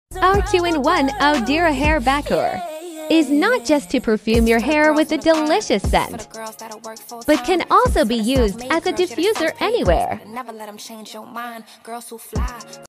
Our 2-in-1 Audira Hair Bakhoor is not just to perfume your hair with a delicious scent, but can also be used as a diffuser anywhere.